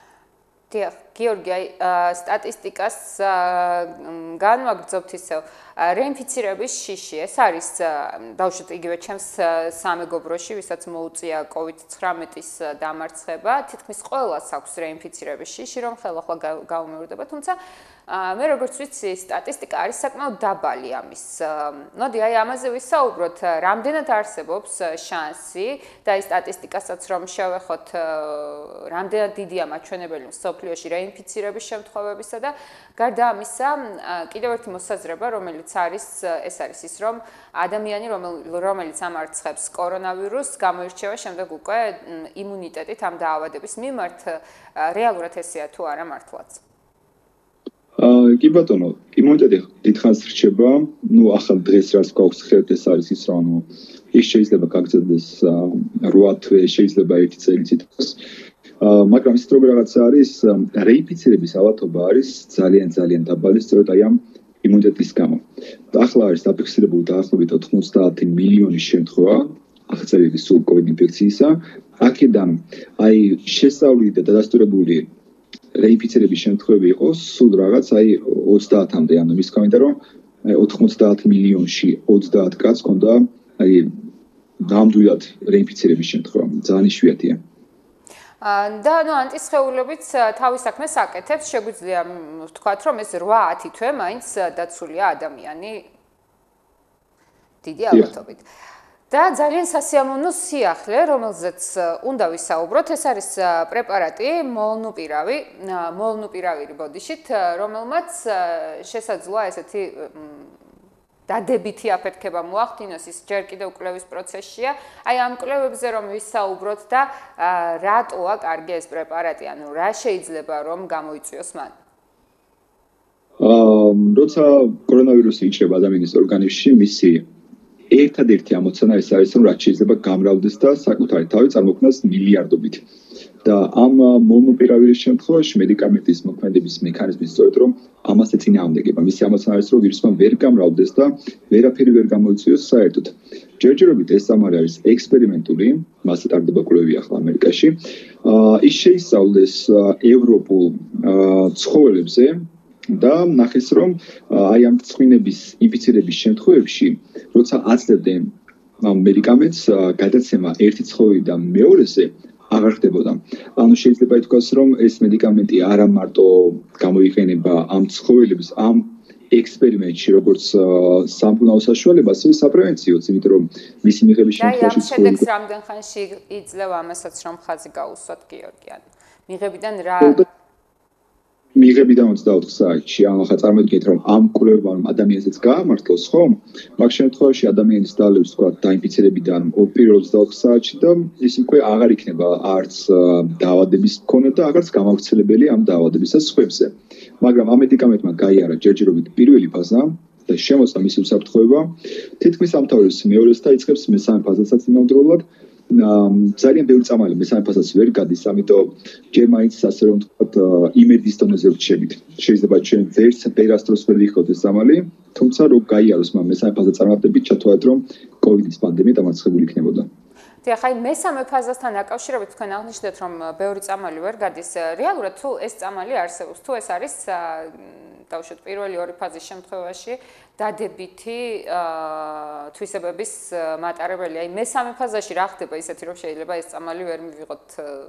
დიახ, გიორგი, აი სტატისტიკას განვაგრძობთ ისევ. რეინფიცირების შიში. ეს არის დავუშვათ იგივე ჩემს სამეგობროში, ვისაც მოუწია კოვიდ ცხრამეტის დამარცხება, თითქმის ყველას აქვს რეინფიცირების შიში, რომ ხელახლა გაუმეორდება, თუმცა მე როგორც ვიცი, სტატისტიკა არის საკმაოდ დაბალი ამის. მოდი აი ამაზე ვისაუბროთ, რამდენად არსებობს შანსი და აი სტატისტიკასაც რომ შევეხოთ, რამდენად დიდია მაჩვენებელი მსოფლიოში რეინფიცირების შემთხვევებისა და გარდა ამისა, კიდევ ერთი მოსაზრება, რომელიც არის, ეს არის ის, რომ ადამიანი, რომელიც ამარცხებს კორონავირუსს, გამოირჩევა შემდეგ უკვე იმუნიტეტით ამ დაავადების მიმართ, რეალურად ესეა თუ არა მართლაც? კი ბატონო, იმუნიტეტი დიდხანს რჩება, ну ახალ დღეს რაც გვაქვს ხელთ ეს არის ის, რომ ის შეიძლება გაგრძელდეს რვა თვე, შეიძლება ერთი წელიწად იყოს. მაგრამ ის დროი რაღაცა არის, რეინფიცირების ავადობა არის ძალიან ძალიან დაბალი, სწორედ აი ამ იმუნიტეტის გამო. ახლა არის დაფიქსირებული დაახლოებით ოთხმოცდაათი მილიონი შემთხვევა აღწერილი სულ კოვიდ ინფექციისა. აქედან აი შესწავლილი და დადასტურებული რეინფიცირების შემთხვევები იყო სულ რაღაც აი ოცდაათამდე, ანუ ის გამიდა რომ ოთხმოცდაათ მილიონში ოცდაათ კაცს ჰქონდა აი ნამდვილად რეინფიცირების შემთხვევა. ძალიან იშვიათია. და ნუ ანტისხეულობით თავის საქმეს აკეთებს, შეგვიძლია ვთქვათ, რომ ეს რვა ათი თვე მაინც დაცულია ადამიანი დიდი ალბათობით. და ძალიან სასიამოვნო სიახლე, რომელზეც უნდა ვისაუბროთ, ეს არის პრეპარატი მოლნუპირავი, მოლნუპირავირი ბოდიშით, რომელმაც შესაძლოა ესეთი დადებითი აფეთქება მოახდინოს, ის ჯერ კიდევ კვლევის პროცესშია. აი ამ კვლევებზე რომ ვისაუბროთ და რატოა კარგი ეს პრეპარატი, ანუ რა შეიძლება რომ გამოიწვიოს მან? აა, როცა კორონავირუსი იჭრება ადამიანის ორგანიზმში, მისი ერთადერთი ამოცანა ეს არის, რომ რაც შეიძლება გამრავლდეს და საკუთარი თავი წარმოქმნას მილიარდობით. და ამ მოლნუპირავირის შემთხვევაში მედიკამენტის მოქმედების მექანიზმი სწორედ რომ ამას ეწინააღმდეგება. მისი ამოცანა არის, რომ ვირუსმა ვერ გამრავლდეს და ვერაფერი ვერ გამოიწვიოს საერთოდ. ჯერჯერობით ეს ამარი არის ექსპერიმენტული, მასზე ტარდება კვლევები ახლა ამერიკაში. ის შეისწავლეს ევროპულ ცხოველებზე და ნახეს, რომ აი ამ ცხინების ინფიცირების შემთხვევებში, როცა აცდებდნენ მედიკამენტს, გადაცემა ერთი ცხოველიდან მეორეზე აღარ ხდებოდა. ანუ შეიძლება ითქვას, რომ ეს მედიკამენტი არა მარტო გამოიყენება ამ ცხოველების ამ ექსპერიმენტში, როგორც სამკურნალო საშუალება, ასევე საპრევენციოც, იმიტომ რომ მისი მიღების შემთხვევაში შედეგს რამდენ ხანში იძლევა ამასაც რომ ხაზი გაუსვათ, გიორგი? ანუ მიღებიდან რა მიღებიდან ოცდაოთხ საათში, ანუ ხა წარმოვიდგინეთ, რომ ამ კვლევამ ადამიანზეც გაამართლოს, ხო? მაგ შემთხვევაში ადამიანის დალევს თქვა დაინფიცირებიდან პირველ ოცდაოთხ საათში და ის უკვე აღარ იქნება არც დაავადების მქონე და აღარც გამავრცელებელი ამ დაავადებისა სხვებზე. მაგრამ ამ მედიკამენტმა გაიარა ჯერჯერობით პირველი ფაზა და შემოწა მისი უსაფრთხოება. თითქმის ამთავრებს მეორეს და იწყებს მესამე ფაზასაც იმავდროულად. ძალიან ბევრი წამალი მესამე ფაზას ვერ გადის, ამიტომ ჯერ მაინც ასე რომ ვთქვათ, იმედის დონეზე ვრჩებით. შეიძლება ჩვენ ვერც ვერასდროს ვერ ვიხოთ ეს წამალი, თუმცა რო გაიაროს მან მესამე ფაზა წარმატებით, ჩათვალეთ რომ კოვიდის პანდემია დამარცხებული იქნებოდა. დიახ, აი მესამე ფაზასთან დაკავშირებით თქვენ აღნიშნეთ, რომ ბევრი წამალი ვერ გადის. რეალურად თუ ეს წამალი არსებობს, თუ ეს არის დავუშვათ პირველი ორი ფაზის შემთხვევაში დადებითი თვისებების მატარებელი. აი მესამე ფაზაში რა ხდება ისეთი რომ შეიძლება ეს წამალი ვერ მივიღოთ?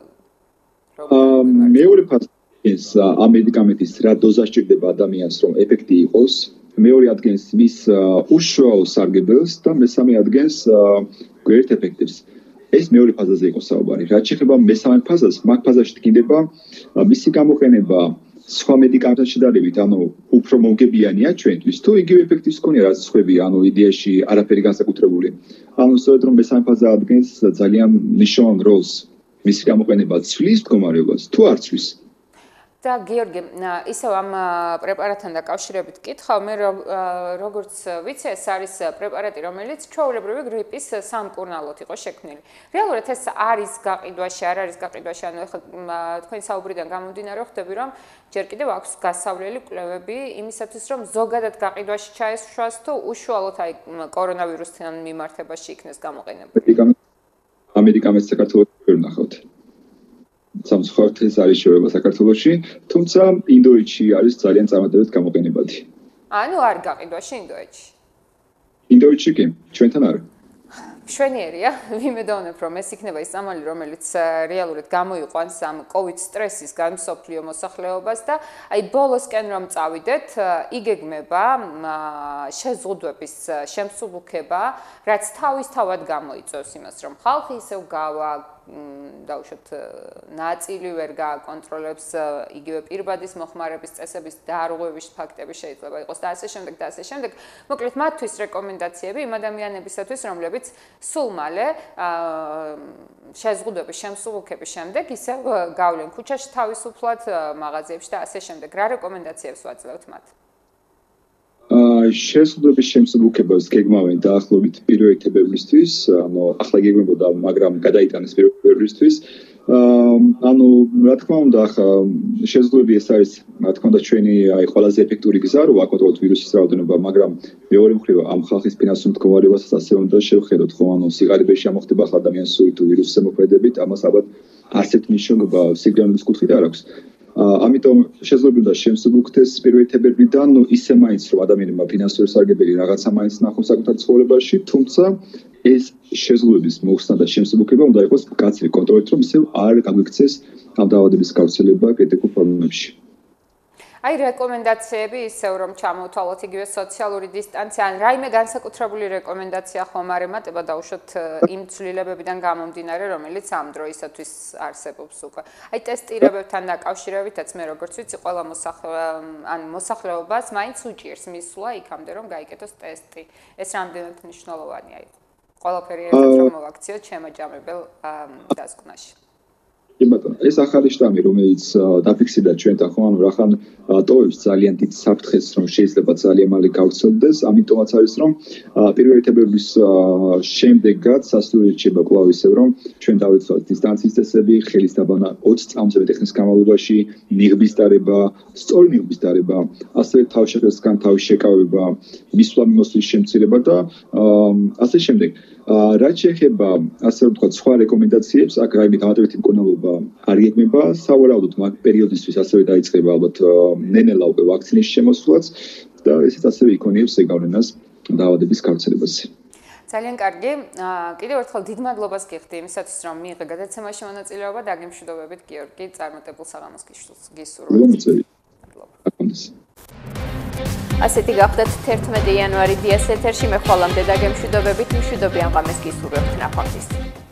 მეორე ფაზის ამ მედიკამენტის რა დოზა სჭირდება ადამიანს რომ ეფექტი იყოს, მეორე ადგენს მის უშუალო სარგებელს და მესამე ადგენს გვერდ ეფექტებს. ეს მეორე ფაზაზე იყო საუბარი. რაც შეეხება მესამე ფაზას, მაგ ფაზაში დგინდება მისი გამოყენება სხვა მედიკამენტთან შედარებით, ანუ უფრო მომგებიანია ჩვენთვის, თუ იგივე ეფექტის მქონია, რაც სხვები, ანუ იდეაში არაფერი განსაკუთრებული. ანუ სწორედ რომ მესამე ფაზა ადგენს ძალიან მნიშვნელოვან როლს მისი გამოყენება ცვლის მდგომარეობას, თუ არ ცვლის. და გიორგი, ისევ ამ პრეპარატთან დაკავშირებით კითხავ, მე როგორც ვიცი, ეს არის პრეპარატი, რომელიც ჩვეულებრივი გრიპის სამკურნალოდ იყო შექმნილი. რეალურად ეს არის გაყიდვაში, არ არის გაყიდვაში, ანუ ახლა თქვენი საუბრიდან გამომდინარე ხვდები, რომ ჯერ კიდევ აქვს გასავლელი კვლევები იმისათვის, რომ ზოგადად გაყიდვაში ჩაესვას თუ უშუალოდ აი კორონავირუსთან მიმართებაში იქნეს გამოყენება. ამერიკამეთ საქართველოს ვერ ნახავთ. სამცხეთა ეს არის შეუება საქართველოში, თუმცა ინდოეთში არის ძალიან წარმატებით გამოყენებადი. ანუ არ გაყიდვაში ინდოეთში. ინდოეთში კი, ჩვენთან არის. შვენიერია, ვიმედოვნებ, რომ ეს იქნება ის წამალი, რომელიც რეალურად გამოიყვანს ამ COVID სტრესისგან მსოფლიო მოსახლეობას და აი ბოლოსკენ რომ წავიდეთ, იგეგმება შეზღუდვების შემსუბუქება, რაც თავისთავად გამოიწვევს იმას, რომ ხალხი ისევ გავა დაუშვათ ნაწილი ვერ გააკონტროლებს იგივე პირბადის მოხმარების წესების დარღვევის ფაქტები შეიძლება იყოს და ასე შემდეგ და ასე შემდეგ. მოკლედ მათთვის რეკომენდაციები იმ ადამიანებისათვის, რომლებიც სულ მალე შეზღუდვების შემსუბუქების შემდეგ ისევ გავლენ ქუჩაში თავისუფლად, მაღაზიებში და ასე შემდეგ. რა რეკომენდაციებს ვაძლევთ მათ? შეზღუდვების შემსუბუქებას გეგმავენ დაახლოებით პირველი თებერვლისთვის, ანუ ახლა გეგმებოდა, მაგრამ გადაიტანეს პირველი თებერვლისთვის. ანუ რა თქმა უნდა, ახლა შეზღუდვები ეს არის, რა თქმა უნდა, ჩვენი აი ყველაზე ეფექტური გზა, რომ ვაკონტროლოთ ვირუსის რაოდენობა, მაგრამ მეორე მხრივ ამ ხალხის ფინანსურ მდგომარეობასაც ასე უნდა შევხედოთ, ხო, ანუ სიღარიბეში ამოხდება ახლა ადამიანის სული თუ ვირუსზე მოქმედებით, ამას ალბათ ასეთ მნიშვნელობა სიგნალის კუთხით არ აქვს. ამიტომ შეზღუდვება შემსუბუქდეს პირველი თებერვლიდან, ნუ ისე მაინც რომ ადამიანებმა ფინანსური სარგებელი რაღაცა მაინც ნახონ საკუთარ ცხოვრებაში, თუმცა ეს შეზღუდვების მოხსნა და შემსუბუქება უნდა იყოს მკაცრი კონტროლით, რომ ისევ არ გაგვიქცეს ამ დაავადების გავრცელება კრიტიკულ ფორმებში. აი რეკომენდაციები ისევ რომ ჩამოვთვალოთ იგივე სოციალური დისტანცია, ან რაიმე განსაკუთრებული რეკომენდაცია ხომ არ ემატება დაუშვათ იმ ცვლილებებიდან გამომდინარე, რომელიც ამ დროისათვის არსებობს უკვე. აი ტესტირებებთან დაკავშირებითაც მე როგორც ვიცი, ყველა ან მოსახლეობას მაინც უჭირს მისვლა იქამდე რომ გაიკეთოს ტესტი. ეს რამდენად მნიშვნელოვანია იყო. ყველაფერი ერთად რომ მოვაქციოთ შემაჯამებელ დასკვნაში. კი ბატონო, ეს ახალი შტამი, რომელიც დაფიქსირდა ჩვენთან, ხო, ანუ რახან ტოვებს ძალიან დიდ საფრთხეს, რომ შეიძლება ძალიან მალე გავრცელდეს, ამიტომაც არის, რომ პირველი თებერვლის შემდეგაც სასურველი რჩება კვლავ ისევ, რომ ჩვენ დავიცვალეთ დისტანციის წესები, ხელის დაბანა ოცი წამზე მეტი ხნის განმავლობაში, ნიღბის დარება, სწორი ნიღბის დარება, ასევე თავშეყრებისგან თავის შეკავება, მისვლა მიმოსვლის შემცირება და ასე შემდეგ. რაც შეეხება ასე ვთქვათ სხვა რეკომენდაციებს, აქ რაიმე დამატებითი მკურნალობა არ იგეგმება, სავარაუდოდ მაგ პერიოდისთვის ასევე დაიწყება ალბათ ნენელა უკვე ვაქცინის შემოსვლაც და ესეც ასევე იქონიებს ზეგავლენას დაავადების გავრცელებაზე. ძალიან კარგი. კიდევ ერთხელ დიდ მადლობას გიხდი იმისათვის, რომ მიიღე გადაცემაში მონაწილეობა და გემშვიდობებით გიორგი, წარმატებულ საღამოს გისურვებთ. ასეთი გახდათ თერთმეტი იანვარი დიას ეთერში, მე ხვალამდე დაგემშვიდობებით, მშვიდობიან ღამეს გისურვებთ ნახვამდის.